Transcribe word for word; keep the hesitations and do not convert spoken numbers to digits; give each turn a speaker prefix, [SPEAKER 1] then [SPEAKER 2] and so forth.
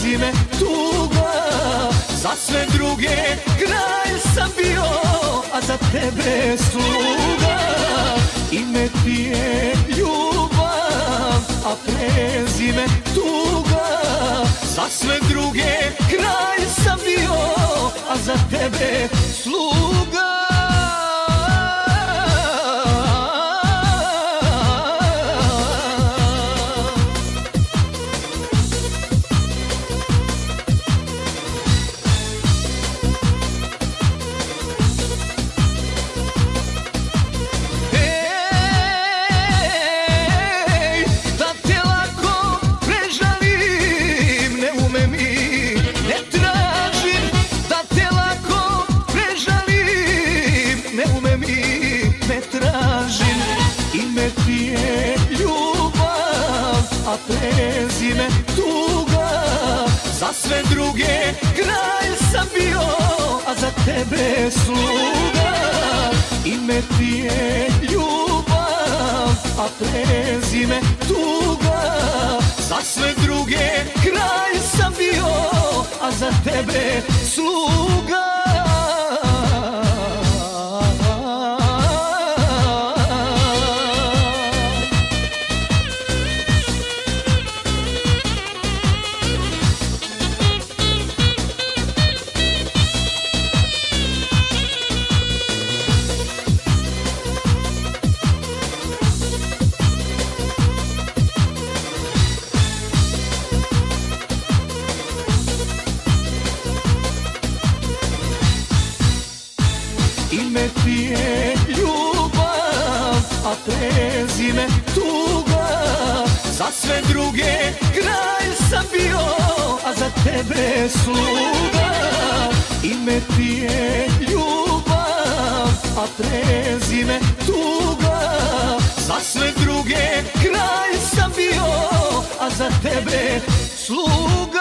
[SPEAKER 1] prezime tuga. Za sve druge kralj sam bio, a za tebe sluga. Ime ti je ljubav, a prezime tuga. Za sve druge kralj sam bio, a za tebe sluga. Ime ti je ljubav, a prezime tuga. Za sve druge kralj sam bio, a za tebe sluga. Ime ti je ljubav, a prezime tuga. Za sve druge kralj sam bio, a za tebe sluga. Ime ti je ljubav, a prezime tuga. Za sve druge kralj sam bio, a za tebe sluga. Ime ti je ljubav, a prezime tuga. Za sve druge kralj sam bio, a za tebe sluga.